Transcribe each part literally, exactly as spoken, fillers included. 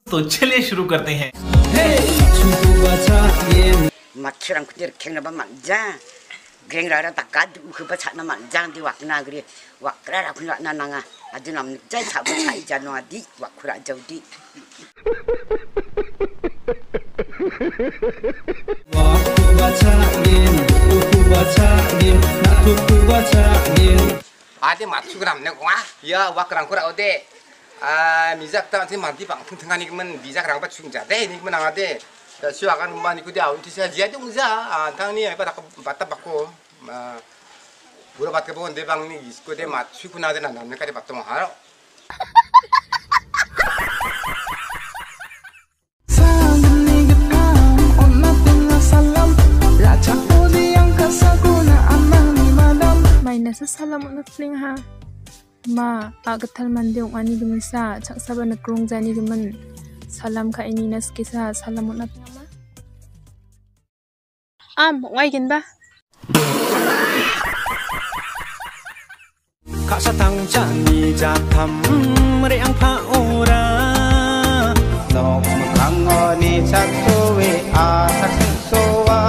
तो चलिए शुरू करते हैं। माथुरां कुदिर खेंगनाबा मांजा ग्रेंगरारा ताकाद उखबा छाना मांजा दी वाकना गरे वाकरारा खुना नानांगा आदि नाम जाय साबो छाइ जानो आदि वाखुरा जौदी आदि माथुराम ने गवा या वाकरां कुरा ओदे आ मिजाक ता ति मानति बां थंथानि मन बिजाक रां बा छुंजा दे नि मन आदे दा सिवागान मानि कुदि आउन तिसा जिया दे मुजा आ थांनि बा बाता बाको बुरा बात के बोन दे बांनि इसको दे माथु कुना दे ना नाम ने कादे बात म हारो Nasa salam nak fling ha ma agatal mande ani gemisa chak saban krong jani gemen salam ka ini nas kisa salam nak nama am ngai gen ba ka satang jani jatam reang pha ora sok khang oni sakwe a saksowa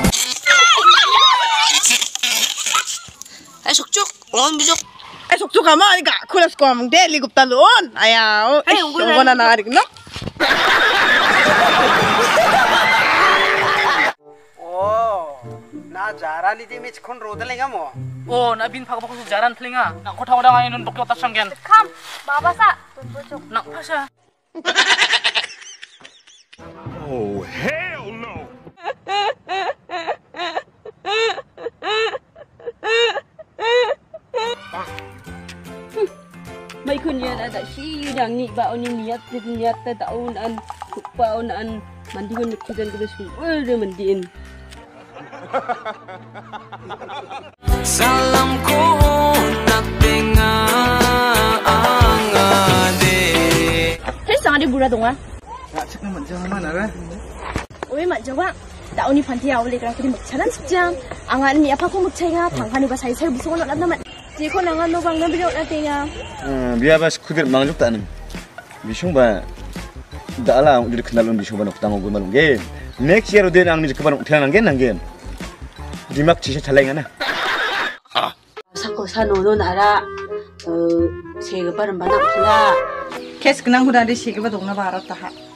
Ay sukcuk, lawan bisok. Ay sukcuk ka mo, ka kulas ko among deli gup talon. Ayaw, ay yung na narik no. Oh, na jara ni di mich kon rodalinga mo. Oh, na bin pag pag jaran tlinga. Nak ko taw da ngayon nun bukyo tas sanggen. Kam, baba sa, tunbusok. Nak pa siya. Oh, hell no. May kunyan ada si yang ni ba oni niat niat ta taun an pa on an mandigon kidan kudu semua de mandin salam ko nak dengar angade Hey sang ada gura donga Ya cek na manja mana re Oi manja wa taun ni panti awle kan kedi mukchanan sejam angan ni apa ko mukchaiga thangkhani ba sai sai busong na na Jiko nangan lo bang nabi jauh nantinya. Biar bas kudir manjuk tak nem. Bisung ba, dah lah jadi kenal lo bisung ba nak tanggung gue malung gen. Next year udah nang ni kebar tiang nang gen nang gen. Dimak cisha calai ngana. Sako sanono nara, eh, saya kebar mana pula. Kes kenang kuda di sini ba dong na barat taha.